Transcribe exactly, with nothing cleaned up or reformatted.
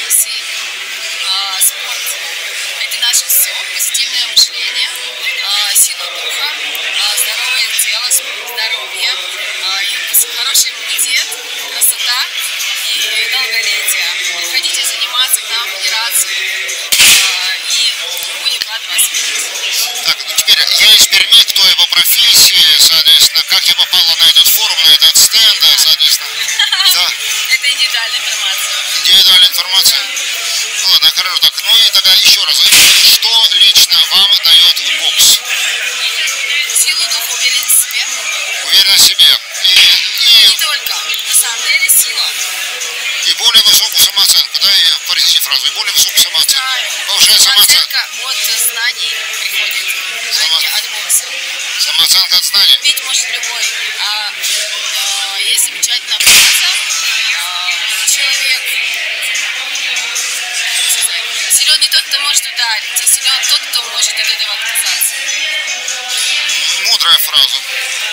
профессии. А, спорт – это наше все, позитивное мышление, а, сила духа, а, здоровое тело, здоровье, а, и хороший иммунитет, красота и долголетие. Приходите заниматься к нам в федерацию, а, и мы будем рады вас видеть. Так, ну теперь я из Перми, кто я по профессии, соответственно, как я попала на этот форум, на этот стенд, да, соответственно. Да. Это индивидуальная информация. Индивидуальная информация. Ну ладно, хорошо, так, ну и тогда еще раз, что лично вам дает бокс? Силу духа, уверенность в себе. Уверенность в себе. И, и, Не только, на самом деле сила. и более высокую самооценку, да, и произнести фразу, и более высокую самооценку. Повышает самооценку. Самооценка от знаний приходит, Само... а не от бокса. Самооценка от знаний. Пить может любой, а, а есть замечательная фраза, а, человек, силен не тот, кто может ударить, а силен тот, кто может от этого отказаться. Мудрая фраза.